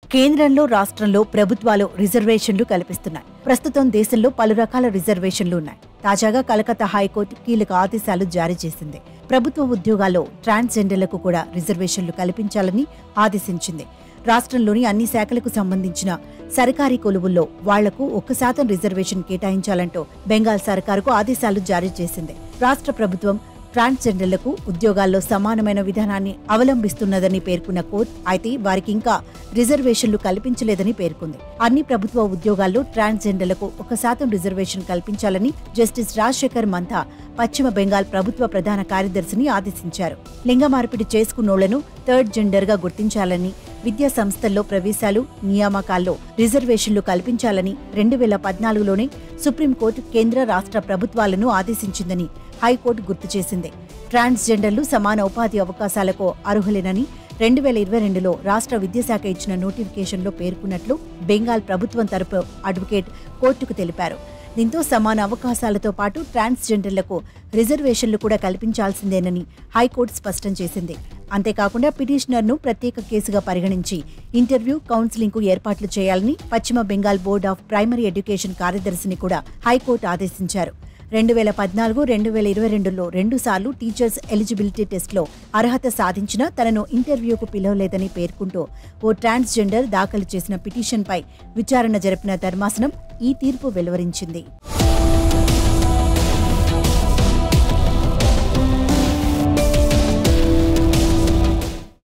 కేంద్రంలో రాష్ట్రంలో ప్రభుత్వాలు రిజర్వేషన్లు కల్పిస్తున్నాయి. ప్రస్తుతం దేశంలో పలు రకాల రిజర్వేషన్లు ఉన్నాయి. తాజాగా కలకత్తా హైకోర్టు కీలక ఆదేశాలు జారీ చేసింది. ప్రభుత్వ ఉద్యోగాల్లో ట్రాన్స్జెండర్లకు కూడా రిజర్వేషన్లు కల్పించాలని ఆదేశించింది. రాష్ట్రంలోని అన్ని శాఖలకు సంబంధించిన సర్కారీ కొలువుల్లో వాళ్లకు 1% రిజర్వేషన్ కేటాయించాలంటూ బెంగాల్ సర్కారుకు ఆదేశాలు జారీ చేసింది. రాష్ట్ర ప్రభుత్వం ట్రాన్స్జెండర్లకు ఉద్యోగాల్లో సమానమైన విధానాన్ని అవలంబిస్తున్నదని పేర్కొన్న కోర్టు, అయితే వారికి ఇంకా రిజర్వేషన్లు కల్పించలేదని పేర్కొంది. అన్ని ప్రభుత్వ ఉద్యోగాల్లో ట్రాన్స్జెండర్లకు 1% రిజర్వేషన్ కల్పించాలని జస్టిస్ రాజశేఖర్ మంతా పశ్చిమ బెంగాల్ ప్రభుత్వ ప్రధాన కార్యదర్శిని ఆదేశించారు. లింగ మార్పిడి చేసుకున్నోళ్లను థర్డ్ జెండర్ గా గుర్తించాలని, విద్యా సంస్థల్లో ప్రవేశాలు, నియామకాల్లో రిజర్వేషన్లు కల్పించాలని 2014లోనే సుప్రీంకోర్టు కేంద్ర రాష్ట్ర ప్రభుత్వాలను ఆదేశించిందని హైకోర్టు గుర్తు చేసింది. ట్రాన్స్జెండర్లు సమాన ఉపాధి అవకాశాలకు అర్హులేనని 2022లో రాష్ట్ర విద్యాశాఖ ఇచ్చిన నోటిఫికేషన్లో పేర్కొన్నట్లు బెంగాల్ ప్రభుత్వం తరపు అడ్వకేట్ కోర్టుకు తెలిపారు. దీంతో సమాన అవకాశాలతో పాటు ట్రాన్స్జెండర్లకు రిజర్వేషన్లు కూడా కల్పించాల్సిందేనని హైకోర్టు స్పష్టం చేసింది. అంతేకాకుండా పిటిషనర్ను ప్రత్యేక కేసుగా పరిగణించి ఇంటర్వ్యూ, కౌన్సిలింగ్కు ఏర్పాట్లు చేయాలని పశ్చిమ Bengal board of primary education కార్యదర్శిని కూడా హైకోర్టు ఆదేశించారు. 2014, 2022లో 2 సార్లు టీచర్స్ ఎలిజిబిలిటీ టెస్ట్లో అర్హత సాధించినా తనను ఇంటర్వ్యూకు పిలవలేదని పేర్కొంటూ ఓ ట్రాన్స్జెండర్ దాఖలు చేసిన పిటిషన్పై విచారణ జరిపిన ధర్మాసనం ఈ తీర్పు వెలువరించింది.